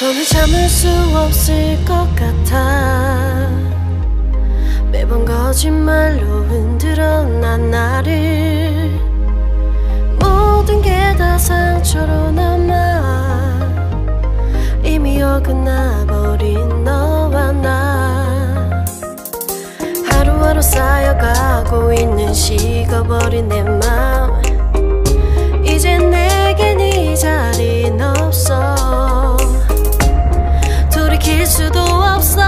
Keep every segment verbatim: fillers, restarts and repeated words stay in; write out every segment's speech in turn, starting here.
더는 참을 수 없을 것 같아. 매번 거짓말로 흔들어 난 나를. 모든 게 다 상처로 남아 이미 어긋나버린 너와 나. 하루하루 쌓여가고 있는 식어버린 내 맘. 이제 내겐 이 자리는 없어. 돌이킬 수도 없어.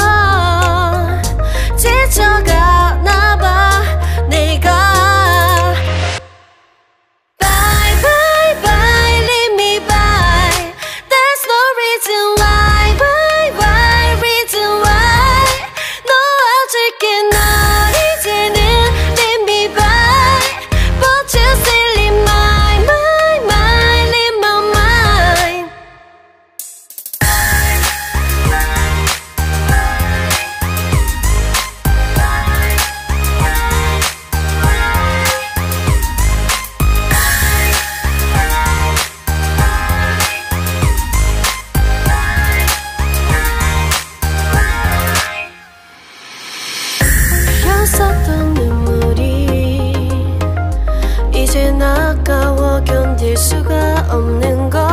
지쳐가나봐 내가. Bye bye bye leave me by. There's no reason why. Why why reason why. 놓아줄게 널 이제는 leave me by. But you still in my my mind in my mind. 흘렸었던 눈물이 이젠 아까워 견딜 수가 없는 걸.